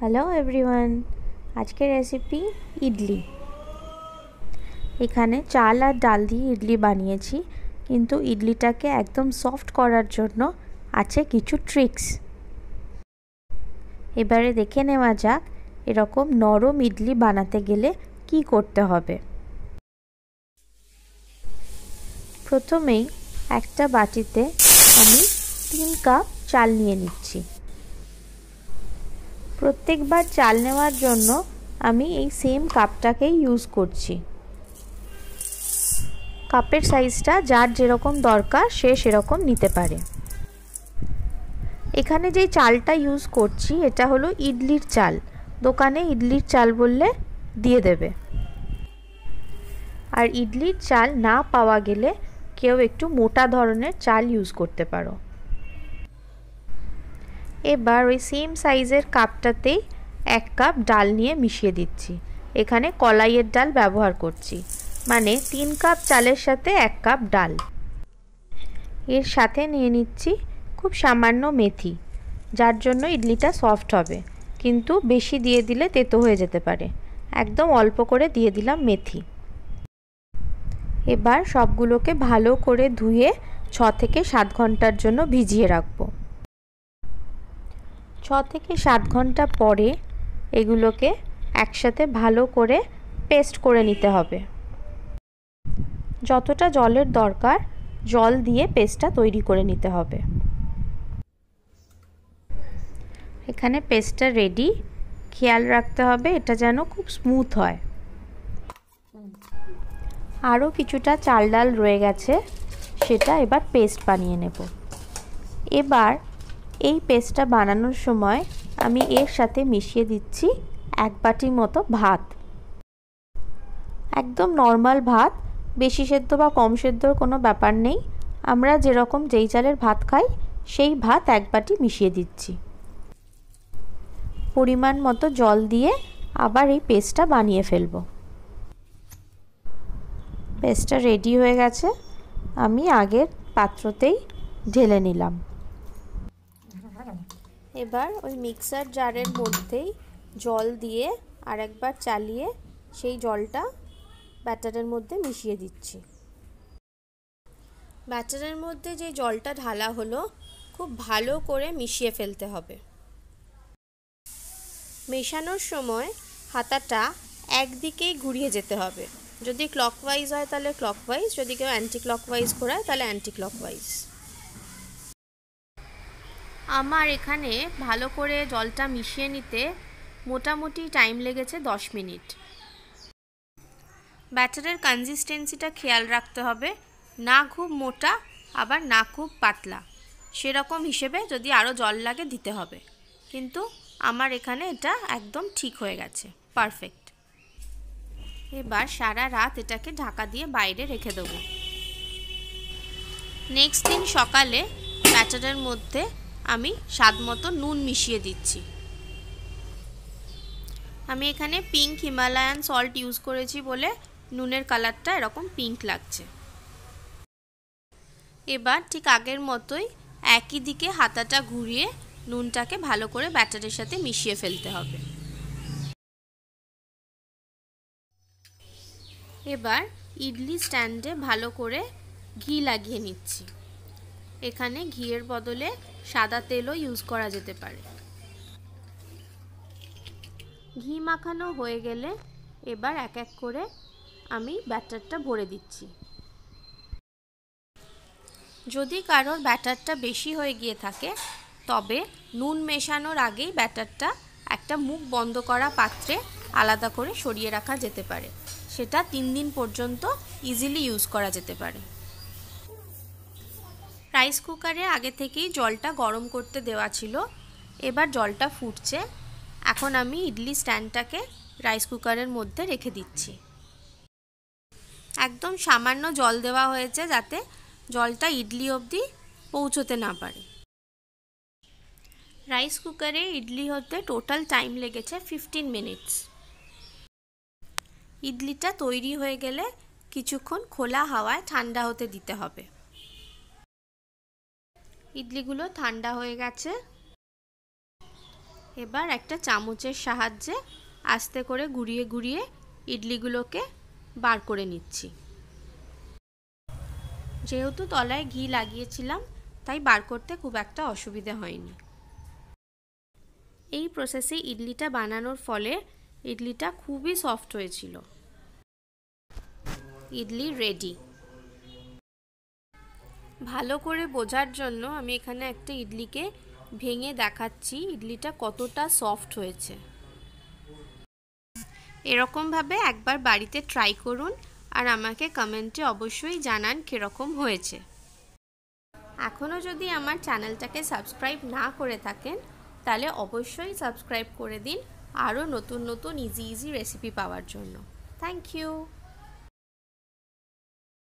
Hello everyone, আজকের recipe idli. এখানে চাল আর ডাল দিয়ে ইডলি বানিয়েছি, কিন্তু ইডলিটাকে একদম সফট করার জন্য আছে কিছু ট্রিক্স। এবারে দেখে নেওয়া যাক এরকম নরম ইডলি বানাতে গেলে কি করতে হবে। প্রথমেই একটা বাটিতে আমি 3 কাপ চাল নিয়ে নিচ্ছি। প্রত্যেকবার চাল নেওয়ার জন্য আমি এই সেম কাপটাকেই ইউজ করছি। কাপের সাইজটা যার যেরকম দরকার সে সেরকম নিতে পারে। এখানে যেই চালটা ইউজ করছি এটা হলো ইডলির চাল, দোকানে ইডলির চাল বললে দিয়ে দেবে। আর ইডলির চাল না পাওয়া গেলে কেউ একটু মোটা ধরনের চাল ইউজ করতে পারো। এবার ওই সেম সাইজের কাপটাতেই 1 কাপ ডাল নিয়ে মিশিয়ে দিচ্ছি। এখানে কলাইয়ের ডাল ব্যবহার করছি, মানে 3 কাপ চালের সাথে 1 কাপ ডাল। এর সাথে নিয়ে নিচ্ছি খুব সামান্য মেথি, যার জন্য ইডলিটা সফট হবে, কিন্তু বেশি দিয়ে দিলে তেতো হয়ে যেতে পারে। একদম অল্প করে দিয়ে দিলাম মেথি। এবার সবগুলোকে ভালো করে ধুয়ে 6 থেকে 7 ঘন্টার জন্য ভিজিয়ে রাখবো। 6 থেকে 7 ঘন্টা পরে এগুলোকে একসাথে ভালো করে পেস্ট করে নিতে হবে। যতটা জলের দরকার জল দিয়ে পেস্টটা তৈরি করে নিতে হবে। এখানে পেস্টটা রেডি। খেয়াল রাখতে হবে এটা যেন খুব স্মুথ হয়। আরও কিছুটা চাল ডাল রয়ে গেছে, সেটা এবার পেস্ট বানিয়ে নেব। এবার এই পেস্টটা বানানোর সময় আমি এর সাথে মিশিয়ে দিচ্ছি 1 বাটি মতো ভাত। একদম নর্মাল ভাত, বেশি সেদ্ধ বা কম সেদ্ধর কোনো ব্যাপার নেই। আমরা যেরকম যেই চালের ভাত খাই সেই ভাত 1 বাটি মিশিয়ে দিচ্ছি। পরিমাণ মতো জল দিয়ে আবার এই পেস্টটা বানিয়ে ফেলবো। পেস্টটা রেডি হয়ে গেছে, আমি আগের পাত্রতেই ঢেলে নিলাম। এবার ওই মিক্সার জারের মধ্যেই জল দিয়ে আরেকবার চালিয়ে সেই জলটা ব্যাটারের মধ্যে মিশিয়ে দিচ্ছি। ব্যাটারের মধ্যে যে জলটা ঢালা হলো খুব ভালো করে মিশিয়ে ফেলতে হবে। মেশানোর সময় হাতাটা একদিকেই ঘুরিয়ে যেতে হবে। যদি ক্লকওয়াইজ হয় তাহলে ক্লকওয়াইজ, যদি কেউ অ্যান্টি ক্লকওয়াইজ ঘোরায় তাহলে অ্যান্টি ক্লকওয়াইজ। আমার এখানে ভালো করে জলটা মিশিয়ে নিতে মোটামুটি টাইম লেগেছে 10 মিনিট। ব্যাটারের কনসিস্টেন্সিটা খেয়াল রাখতে হবে, না খুব মোটা আবার না খুব পাতলা। সেরকম হিসেবে যদি আরও জল লাগে দিতে হবে, কিন্তু আমার এখানে এটা একদম ঠিক হয়ে গেছে, পারফেক্ট। এবার সারা রাত এটাকে ঢাকা দিয়ে বাইরে রেখে দেবো। নেক্সট দিন সকালে ব্যাটারের মধ্যে আমি স্বাদ মতো নুন মিশিয়ে দিচ্ছি। আমি এখানে পিঙ্ক হিমালয়ান সল্ট ইউজ করেছি বলে নুনের কালারটা এরকম পিঙ্ক লাগছে। এবার ঠিক আগের মতোই একই দিকে হাতাটা ঘুরিয়ে নুনটাকে ভালো করে ব্যাটারের সাথে মিশিয়ে ফেলতে হবে। এবার ইডলি স্ট্যান্ডে ভালো করে ঘি লাগিয়ে নিচ্ছি। এখানে ঘিয়ের বদলে সাদা তেলও ইউজ করা যেতে পারে। ঘি মাখানো হয়ে গেলে এবার এক এক করে আমি ব্যাটারটা ভরে দিচ্ছি। যদি কারোর ব্যাটারটা বেশি হয়ে গিয়ে থাকে তবে নুন মেশানোর আগেই ব্যাটারটা একটা মুখ বন্ধ করা পাত্রে আলাদা করে সরিয়ে রাখা যেতে পারে। সেটা 3 দিন পর্যন্ত ইজিলি ইউজ করা যেতে পারে। রাইস কুকারে আগে থেকেই জলটা গরম করতে দেওয়া ছিল। এবার জলটা ফুটছে। এখন আমি ইডলি স্ট্যান্ডটাকে রাইস কুকারের মধ্যে রেখে দিচ্ছি। একদম সামান্য জল দেওয়া হয়েছে যাতে জলটা ইডলি অবধি পৌঁছতে না পারে। রাইস কুকারে ইডলি হতে টোটাল টাইম লেগেছে 15 মিনিটস। ইডলিটা তৈরি হয়ে গেলে কিছুক্ষণ খোলা হাওয়ায় ঠান্ডা হতে দিতে হবে। ইডলিগুলো ঠান্ডা হয়ে গেছে। এবার একটা চামচের সাহায্যে আস্তে করে ঘুরিয়ে ঘুরিয়ে ইডলিগুলোকে বার করে নিচ্ছি। যেহেতু তলায় ঘি লাগিয়েছিলাম তাই বার করতে খুব একটা অসুবিধা হয়নি। এই প্রসেসে ইডলিটা বানানোর ফলে ইডলিটা খুবই সফট হয়েছিল। ইডলি রেডি। ভালো করে বোঝার জন্য আমি এখানে একটা ইডলিকে ভেঙে দেখাচ্ছি ইডলিটা কতটা সফট হয়েছে। এরকমভাবে একবার বাড়িতে ট্রাই করুন আর আমাকে কমেন্টে অবশ্যই জানান কীরকম হয়েছে। এখনও যদি আমার চ্যানেলটাকে সাবস্ক্রাইব না করে থাকেন তাহলে অবশ্যই সাবস্ক্রাইব করে দিন আরও নতুন নতুন ইজি রেসিপি পাওয়ার জন্য। Thank you.